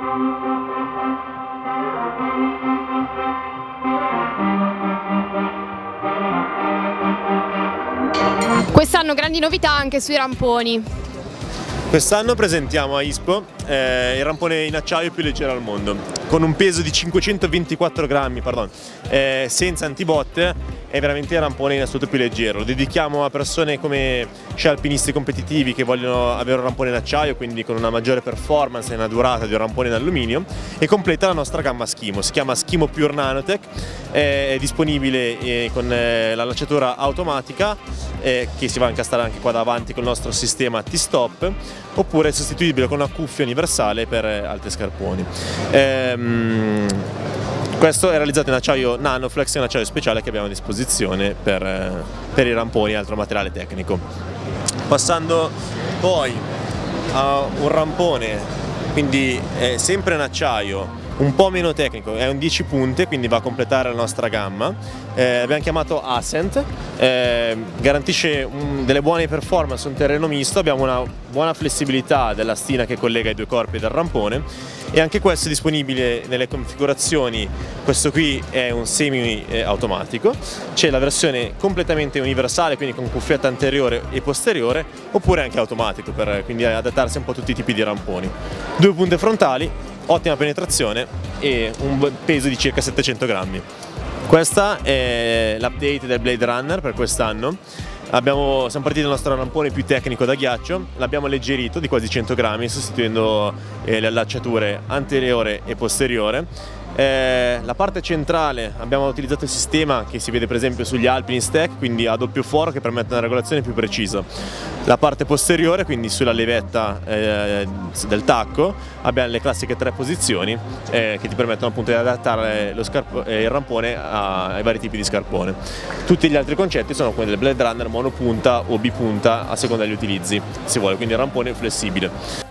Quest'anno grandi novità anche sui ramponi. Quest'anno presentiamo a ISPO il rampone in acciaio più leggero al mondo, con un peso di 524 grammi, senza antibotte. È veramente il rampone in assoluto più leggero. Lo dedichiamo a persone come sci alpinisti competitivi che vogliono avere un rampone in acciaio, quindi con una maggiore performance e una durata di un rampone in alluminio, e completa la nostra gamma Skimo. Si chiama Skimo Pure Nanotech, è disponibile con la lanciatura automatica che si va a incastrare anche qua davanti con il nostro sistema T-Stop, oppure è sostituibile con una cuffia universale per altri scarponi. Questo è realizzato in acciaio Nanoflex, è un acciaio speciale che abbiamo a disposizione per i ramponi e altro materiale tecnico. Passando poi a un rampone, quindi sempre in acciaio, un po' meno tecnico, è un 10 punte, quindi va a completare la nostra gamma. Abbiamo chiamato Ascent, garantisce delle buone performance su un terreno misto, abbiamo una buona flessibilità della stina che collega i due corpi del rampone, e anche questo è disponibile nelle configurazioni. Questo qui è un semi automatico, c'è la versione completamente universale, quindi con cuffietta anteriore e posteriore, oppure anche automatico, per quindi adattarsi un po' a tutti i tipi di ramponi. Due punte frontali, ottima penetrazione e un peso di circa 700 grammi. Questa è l'update del Blade Runner per quest'anno. Siamo partiti dal nostro rampone più tecnico da ghiaccio, l'abbiamo alleggerito di quasi 100 grammi sostituendo le allacciature anteriore e posteriore. La parte centrale abbiamo utilizzato il sistema che si vede per esempio sugli Alpinist Tech, quindi a doppio foro, che permette una regolazione più precisa. La parte posteriore, quindi sulla levetta del tacco, abbiamo le classiche 3 posizioni che ti permettono appunto di adattare il rampone ai vari tipi di scarpone. Tutti gli altri concetti sono quelli del Blade Runner monopunta o bipunta a seconda degli utilizzi, se vuole, quindi il rampone flessibile.